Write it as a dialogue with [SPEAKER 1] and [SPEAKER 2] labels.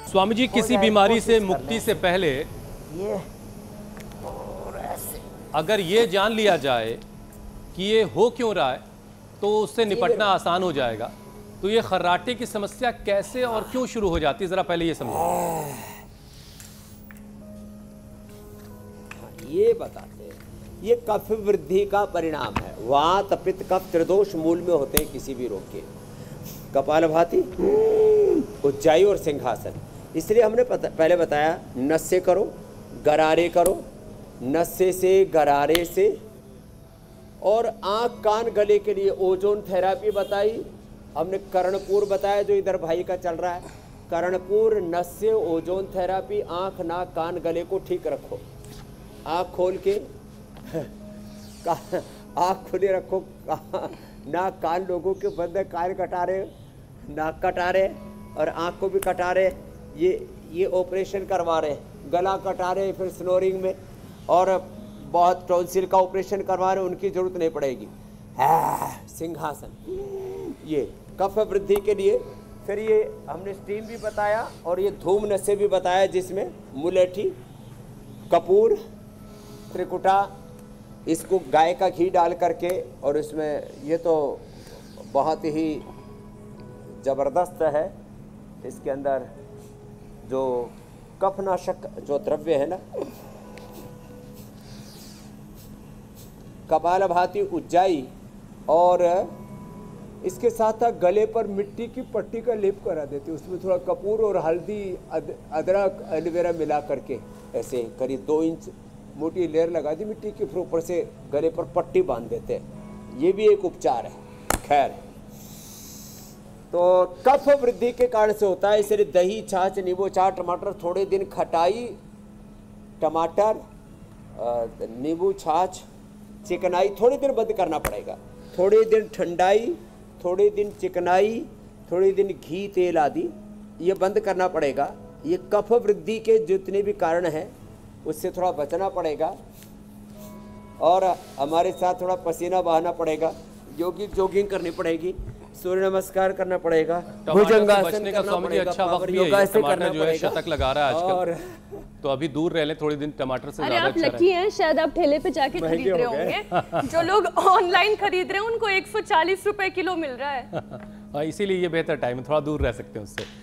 [SPEAKER 1] स्वामी जी, किसी बीमारी से मुक्ति से पहले
[SPEAKER 2] ये और ऐसे
[SPEAKER 1] अगर ये जान लिया जाए कि ये हो क्यों रहा है तो उससे निपटना आसान हो जाएगा। तो ये खर्राटे की समस्या कैसे और क्यों शुरू हो जाती है, जरा पहले ये समझो।
[SPEAKER 2] ये बताते हैं, ये कफ वृद्धि का परिणाम है। वात पित्त कफ त्रिदोष मूल में होते हैं किसी भी रोग के। कपालभाति, उज्जाई और सिंहासन। इसलिए हमने पहले बताया नस्से करो, गरारे करो, नस्से से गरारे से। और आँख कान गले के लिए ओजोन थेरापी बताई हमने। कर्णपूर बताया जो इधर भाई का चल रहा है। कर्णपूर, नस्से, ओजोन थेरापी। आँख नाक कान गले को ठीक रखो। आँख खोल के आँख खुले रखो। नाक कान लोगों के बंद है, कान कटा रहे, नाक कटा रहे और आँख को भी कटा रहे। ये ऑपरेशन करवा रहे, गला कटा रहे फिर स्नोरिंग में, और बहुत टॉन्सिल का ऑपरेशन करवा रहे, उनकी जरूरत नहीं पड़ेगी। सिंहासन, ये कफ वृद्धि के लिए। फिर ये हमने स्टीम भी बताया और ये धूम नशे भी बताया, जिसमें मुलेठी, कपूर, त्रिकुटा, इसको गाय का घी डाल करके, और इसमें ये तो बहुत ही ज़बरदस्त है। इसके अंदर जो कफनाशक जो द्रव्य है ना, कपालभाति, उज्जाई, और इसके साथ साथ गले पर मिट्टी की पट्टी का लेप करा देते। उसमें थोड़ा कपूर और हल्दी, अदरक, एलोवेरा मिला करके ऐसे करीब 2 इंच मोटी लेयर लगा दी मिट्टी के, फिर ऊपर से गले पर पट्टी बांध देते हैं। ये भी एक उपचार है। खैर, तो कफ वृद्धि के कारण से होता है। इसलिए दही, छाछ, नींबू, चाट, टमाटर, थोड़े दिन खटाई, टमाटर, नींबू, छाछ, चिकनाई थोड़े दिन बंद करना पड़ेगा। थोड़े दिन ठंडाई, थोड़े दिन चिकनाई, थोड़े दिन घी, तेल आदि, ये बंद करना पड़ेगा। ये कफ वृद्धि के जितने भी कारण हैं उससे थोड़ा बचना पड़ेगा, और हमारे साथ थोड़ा पसीना बहाना पड़ेगा, जॉगिंग करनी पड़ेगी, सूर्य नमस्कार करना पड़ेगा, भुजंगासन करना पड़ेगा,
[SPEAKER 1] अच्छा वक्त भी है। टमाटर जो है शतक लगा रहा है आजकल, तो अभी दूर रह लें थोड़ी दिन टमाटर से।
[SPEAKER 3] अरे आप लकी हैं, शायद आप ठेले पे जाके खरीद रहे होंगे। जो लोग ऑनलाइन खरीद रहे हैं उनको 140 रुपए किलो मिल रहा है।
[SPEAKER 1] इसीलिए ये बेहतर टाइम है, थोड़ा दूर रह सकते हैं उससे।